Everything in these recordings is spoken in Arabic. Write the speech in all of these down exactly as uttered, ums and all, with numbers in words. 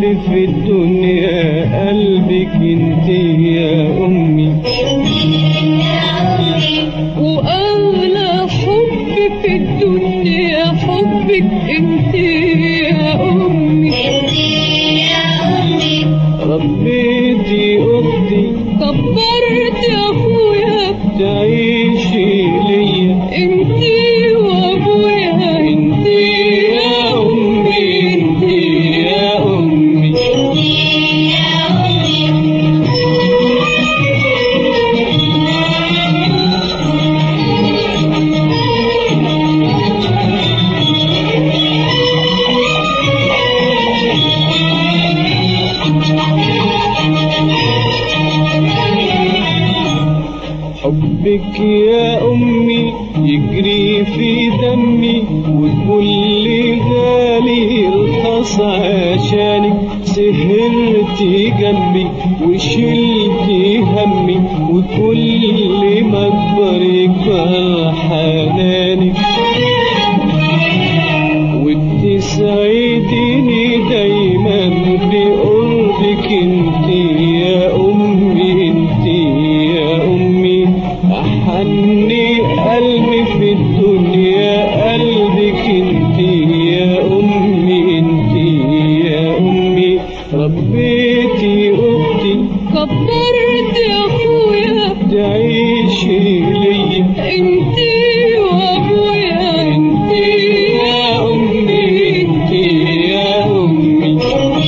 اللي في الدنيا قلبك انت يا أمي، وأغلى حب في الدنيا حبك انت يا أمي. ربيتي أختي كبرت أخويا تعيشي ليا انتي وأبويا انتي يا أمي، انتي يا أمي. حبك يا أمي يجري في دمي، وكل غالي رخص عشانك. سهرتي جنبي وشلتي همي، وكل ما اكبر يكبر حنانك. وبتسعديني دايما بقربك انتي يا أمي، انتي يا أمي. أحني قلبي في الدنيا قلبك انتي يا أمي، انتي يا أمي. ربيتي أختي كبرت أخويا تعيشي ليا انتي وأبويا انتي يا أمي، انتي يا أمي.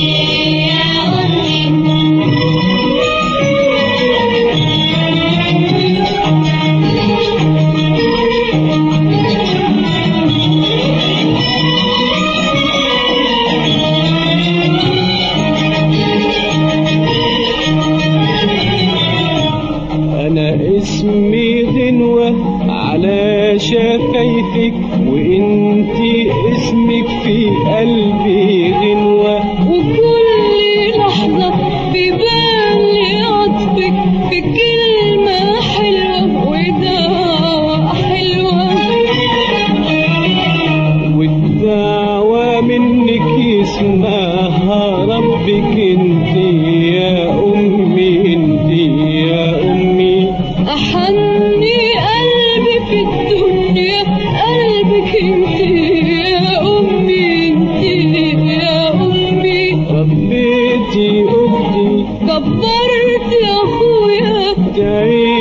أنا اسمي غنوة على شفايفك، وانتي اسمك في قلبي غنوة. وكل لحظة بيبان لي عطفك في كلمة حلوة ودعوة حلوة. والدعوة منك يسمعها ربك انتي يا أمي، انتي يا أمي. أحني قلبي في الدنيا قلبك انتي يا أمي، انتي يا أمي. ربيتي أختي كبرت أخويا تعيشي